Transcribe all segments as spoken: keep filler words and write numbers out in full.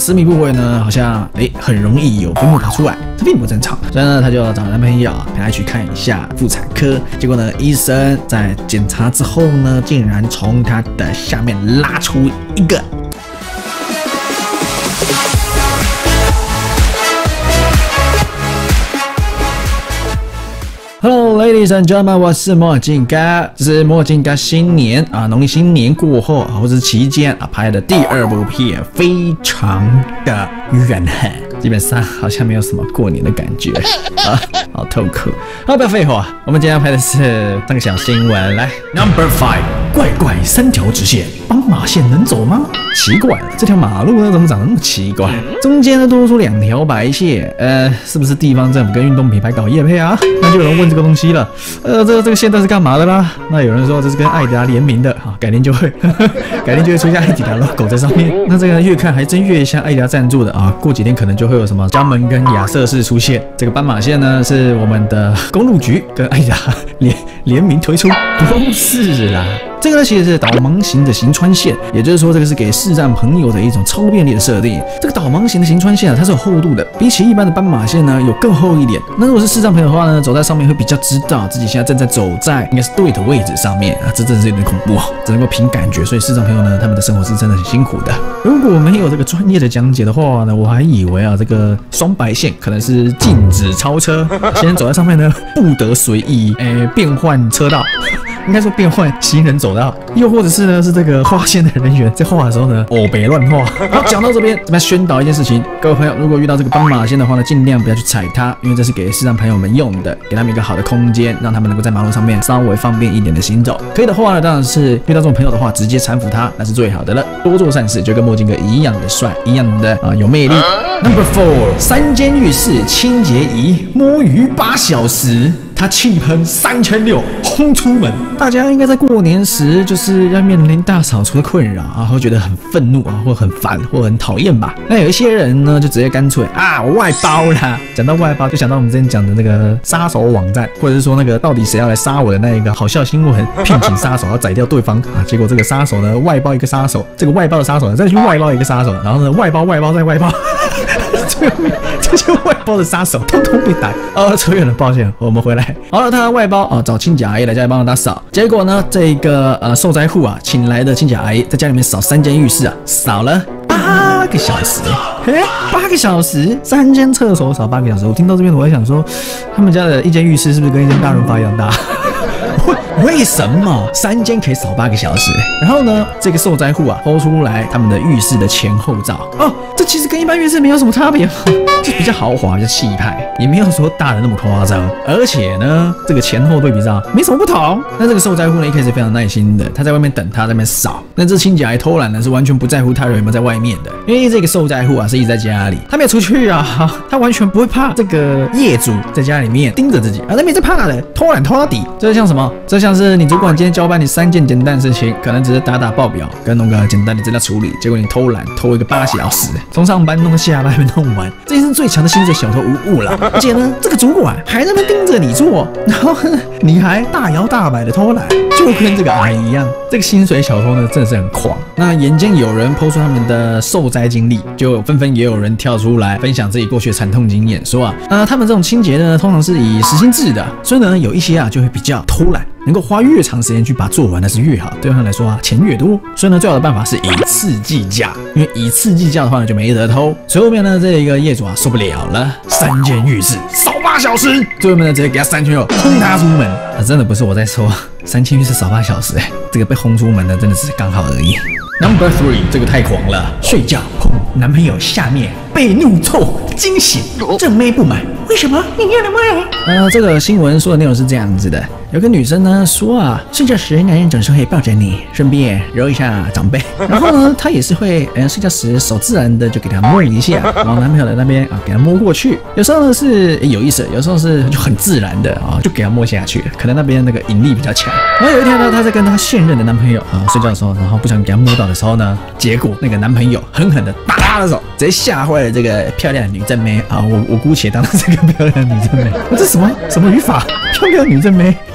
私密部位呢好像哎很容易有分泌跑出来，这并不正常。所以呢，她就找男朋友陪她去看一下妇产科。结果呢，医生在检查之后呢，竟然从她的下面拉出一个。Hello, ladies and gentlemen， 我是墨镜哥，这是墨镜哥新年啊，农历新年过后啊，或者是期间啊拍的第二部片，非常的怨恨，基本上好像没有什么过年的感觉啊，好痛苦。好，不要废话，我们今天要拍的是这个小新闻，来 ，Number Five， 怪怪三条直线，斑马线能走吗？奇怪了，这条马路呢怎么长得那么奇怪？中间呢多出两条白线，呃，是不是地方政府跟运动品牌搞业配啊？那就有人问这个东西了，呃，这个这个线段是干嘛的啦？那有人说这是跟艾迪达联名的啊，改天就会，呵呵改天就会出现艾迪达 logo 在上面。那这个越看还真越像艾迪达赞助的啊，过几天可能就会有什么江门跟亚瑟士出现。这个斑马线呢是我们的公路局跟艾迪达联联名推出，不是啦。这个呢其实是导盲型的行穿线，也就是说这个是给视障朋友的一种超便利的设定。这个导盲型的行穿线啊，它是有厚度的，比起一般的斑马线呢有更厚一点。那如果是视障朋友的话呢，走在上面会比较知道自己现在正在走在应该是对的位置上面啊，这真的是有点恐怖，只能够凭感觉。所以视障朋友呢，他们的生活是真的很辛苦的。如果没有这个专业的讲解的话呢，我还以为啊这个双白线可能是禁止超车，现在走在上面呢不得随意诶变换车道。应该说变换行人走道，又或者是呢是这个画线的人员在画的时候呢，哦别乱画。好，讲到这边，这边宣导一件事情，各位朋友，如果遇到这个斑马线的话呢，尽量不要去踩它，因为这是给视障朋友们用的，给他们一个好的空间，让他们能够在马路上面稍微方便一点的行走。可以的话呢，当然是遇到这种朋友的话，直接搀扶他，那是最好的了。多做善事，就跟墨镜哥一样的帅，一样的啊、呃、有魅力。Number four， 三间浴室清洁仪摸鱼八小时。他气喷三千六，轰出门。大家应该在过年时就是要面临大扫除的困扰啊，会觉得很愤怒啊，或很烦，或很讨厌吧。那有一些人呢，就直接干脆啊，我外包啦。讲到外包，就想到我们之前讲的那个杀手网站，或者是说那个到底谁要来杀我的那一个好笑新闻，聘请杀手要宰掉对方啊，结果这个杀手呢外包一个杀手，这个外包的杀手呢再去外包一个杀手，然后呢外包外包再外包。这些外包的杀手通通被逮。哦，扯远了，抱歉，我们回来。好了，他外包啊、哦，找清洁阿姨来家里帮他打扫。结果呢，这个呃受灾户啊，请来的清洁阿姨在家里面扫三间浴室啊，扫了八个小时。哎，八个小时，三间厕所扫八个小时。我听到这边，我在想说，他们家的一间浴室是不是跟一间大润发一样大？为什么三间可以扫八个小时？然后呢，这个受灾户啊，po出来他们的浴室的前后照哦，这其实跟一般浴室没有什么差别，就比较豪华，比较气派，也没有说大的那么夸张。而且呢，这个前后对比照没什么不同。那这个受灾户呢，一开始非常耐心的，他在外面等他在那边扫。那这清洁阿姨偷懒呢，是完全不在乎他人有没有在外面的，因为这个受灾户啊是一直在家里，他没有出去啊，他完全不会怕这个业主在家里面盯着自己啊，他没在怕的，偷懒偷到底。这像什么？这像是你主管今天交办你三件简单的事情，可能只是打打报表跟弄个简单的资料处理，结果你偷懒偷一个八小时，从上班弄到下班还没弄完，这是最强的薪水小偷无误了。而且呢，这个主管还在那边盯着你做，然后你还大摇大摆的偷懒，就跟这个阿姨一样。这个薪水小偷呢，真的是很狂。那眼见有人 po 出他们的受灾经历，就纷纷也有人跳出来分享自己过去的惨痛经验，说啊，呃，他们这种清洁呢，通常是以时薪制的，所以呢，有一些啊就会比较偷懒。能够花越长时间去把它做完，那是越好。对他们来说啊，钱越多，所以呢，最好的办法是以次计价。因为以次计价的话呢，就没得偷。所以后面呢，这一个业主啊受不了了，三间浴室扫八小时，最后面呢直接给他三千六，轰他出门。啊，真的不是我在说，三间浴室扫八小时，哎，这个被轰出门的真的是刚好而已。Number three， 这个太狂了，睡觉碰男朋友下面被怒臭惊醒，正妹不满，为什么你要的吗？呃，这个新闻说的内容是这样子的，有个女生呢说啊，睡觉时男人总是会抱着你，顺便揉一下长辈，然后呢，她也是会，呃，睡觉时手自然的就给他摸一下，往男朋友的那边啊给他摸过去，有时候呢是有意思，有时候是就很自然的啊就给他摸下去，可能那边那个引力比较强。然后有一天呢，她在跟她现任的男朋友啊睡觉的时候，然后不小心给他摸到的时候呢，结果那个男朋友狠狠的打她的手，直接吓坏了这个漂亮的女正妹啊！我我姑且当这个漂亮的女正妹，这什么什么语法？漂亮女正妹，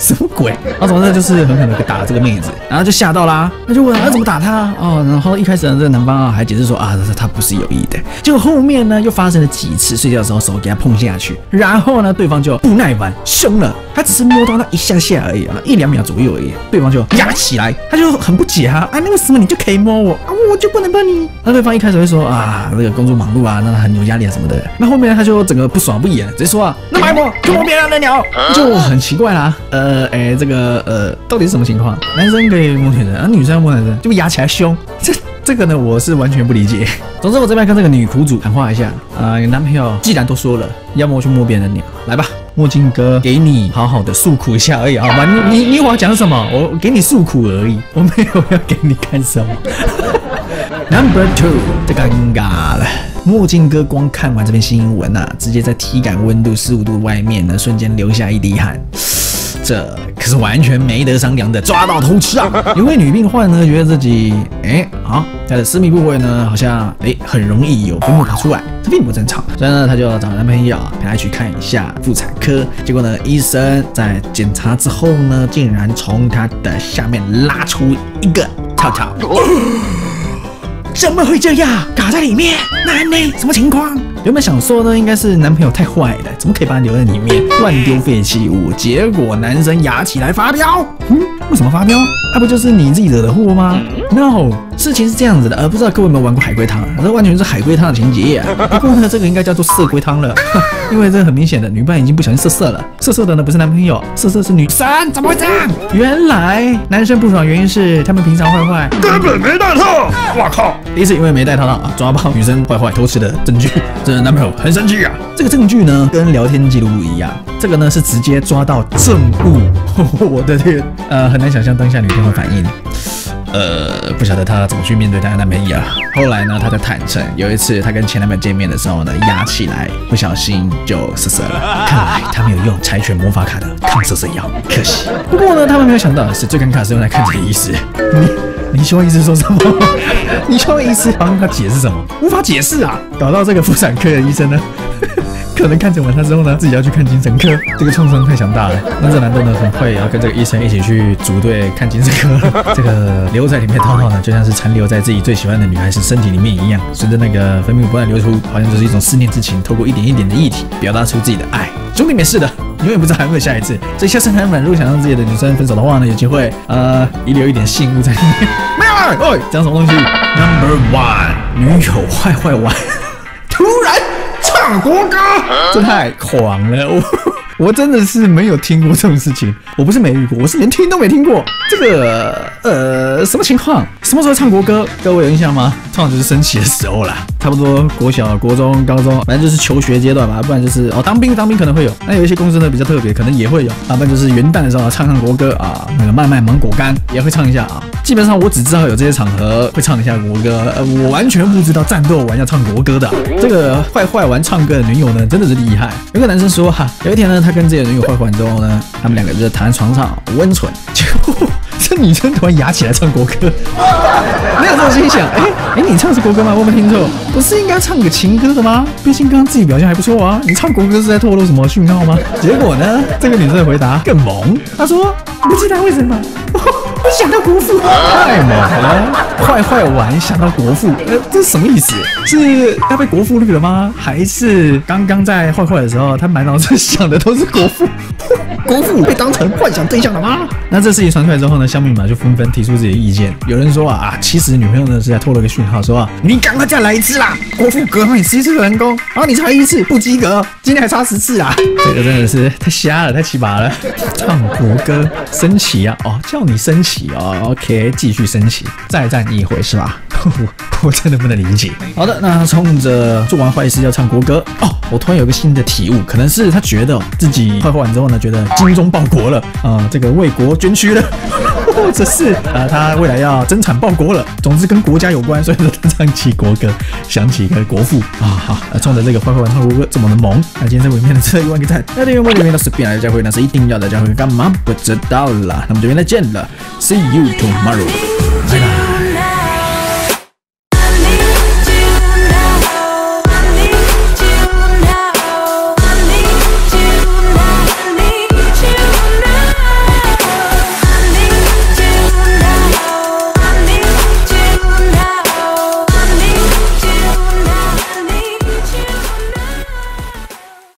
什么鬼？然后总之就是狠狠的打这个妹子，然后就吓到啦，那就问他怎么打他哦。然后一开始呢，这个男方啊还解释说啊，他不是有意的。结果后面呢又发生了几次睡觉的时候手给他碰下去，然后呢对方就不耐烦凶了，他只是摸到那一下下而已啊，一两秒左右而已，对方就压起来，他就很不解啊，啊那为什么你就可以摸我啊，我就不能帮你？那对方一开始会说啊，这个工作忙碌啊，那他很有压力啊什么的。那后面他就整个不爽不演，直接说啊，那买我就摸别人的鸟，就很奇怪啦。呃，哎、欸，这个呃，到底是什么情况？男生可以摸女生，啊，女生要摸男生，就压起来凶，这这个呢，我是完全不理解。总之，我这边跟这个女苦主喊话一下啊、呃，你男朋友既然都说了，要么我去摸别人的鸟，来吧，墨镜哥给你好好的诉苦一下而已，好吧？你你你我要讲什么？我给你诉苦而已，我没有要给你干什么。Number two， 这尴尬了。墨镜哥光看完这篇新闻啊，直接在体感温度十五度外面呢，瞬间流下一滴汗。这可是完全没得商量的，抓到偷吃啊！有位女病患呢，觉得自己哎好，她的私密部位呢，好像哎很容易有分泌跑出来，这并不正常。所以呢，她就找男朋友陪她去看一下妇产科。结果呢，医生在检查之后呢，竟然从她的下面拉出一个套套。怎么会这样？卡在里面？那呢？什么情况？原本想说呢，应该是男朋友太坏了，怎么可以把你留在里面，乱丢废弃物？结果男生牙起来发飙。嗯，为什么发飙？那、啊、不就是你自己惹的祸吗 ？No， 事情是这样子的，呃，不知道各位有没有玩过海龟汤？这完全是海龟汤的情节啊。不过呢，这个应该叫做色龟汤了，因为这很明显的，女伴已经不小心色色了。色色的呢不是男朋友，色色是女生，怎么会这样？原来男生不爽原因是他们平常坏坏，根本没带套。哇靠！第一次因为没带套套啊，抓爆女生坏坏偷吃的证据，这男朋友很生气啊。这个证据呢跟聊天记录不一样，这个呢是直接抓到证物。我的天，呃，很难想象当下女生的反应。呃，不晓得她怎么去面对她的男朋友。后来呢，她就坦诚，有一次她跟前男朋友见面的时候呢，压起来，不小心就色色了。看来她没有用柴犬魔法卡的抗色色药，可惜。不过呢，他们没有想到的是，最尴尬的是用来看这个医师。你你希望医师说什么？你希望医师帮他解释什么？无法解释啊！搞到这个妇产科的医生呢？可能看诊完他之后呢，自己要去看精神科，这个创伤太强大了。那这男的呢，很快也要跟这个医生一起去组队看精神科。这个留在里面的套套呢，就像是残留在自己最喜欢的女孩子身体里面一样，随着那个分泌物不断流出，好像就是一种思念之情，透过一点一点的液体表达出自己的爱。兄弟没事的，永远不知道还会有下一次。所以下次很软，如果想让自己的女生分手的话呢，有机会呃遗留一点信物在里面。没有啊，哦，讲什么东西 ？Number one， 女友坏坏玩，突然。唱国歌，这太狂了！我我真的是没有听过这种事情。我不是没遇过，我是连听都没听过。这个呃，什么情况？什么时候唱国歌？各位有印象吗？通常就是升旗的时候啦，差不多国小、国中、高中，反正就是求学阶段吧。不然就是哦，当兵，当兵可能会有。那有一些公司呢比较特别，可能也会有。啊，不然就是元旦的时候唱唱国歌啊，那个卖卖芒果干也会唱一下啊。基本上我只知道有这些场合会唱一下国歌，呃，我完全不知道战斗完要唱国歌的。这个坏坏玩唱歌的女友呢，真的是厉害。有个男生说哈，有一天呢，他跟自己的女友坏坏完之后呢，他们两个就躺在床上温存，结果这女生突然牙起来唱国歌。没有这种心想，哎、欸、哎、欸，你唱的是国歌吗？我没听错，不是应该唱个情歌的吗？毕竟刚刚自己表现还不错啊，你唱国歌是在透露什么讯号吗？结果呢，这个女生的回答更猛，她说不知道为什么。我想到国父，太猛了！坏坏玩想到国父，呃，这是什么意思？是要被国父绿了吗？还是刚刚在坏坏的时候，他满脑子想的都是国父？国父被当成幻想对象了吗？那这事情传出来之后呢，乡民们就纷纷提出自己的意见。有人说啊啊，其实女朋友呢是在透露个讯号，说啊，你赶快再来一次啦！国父隔你十一次成功，然后你差一次不及格，今天还差十次啊！这个真的是太瞎了，太奇葩了！唱国歌升旗啊，哦，叫你升旗。哦 ，OK， 继续升旗，再战一回是吧？我真的不能理解。好的，那冲着做完坏事要唱国歌哦，我突然有个新的体悟，可能是他觉得自己坏坏完之后呢，觉得精忠报国了啊、呃，这个为国捐躯了，或者是啊、呃、他未来要增产报国了，总之跟国家有关，所以说他唱起国歌，想起一个国父啊，好，呃、冲着这个坏坏完唱国歌这么的猛，那今天这部影片的这一万个赞，那订阅我里面的是必来的教会，那是一定要的教会，干嘛不知道啦？那么这边再见了 ，See you tomorrow。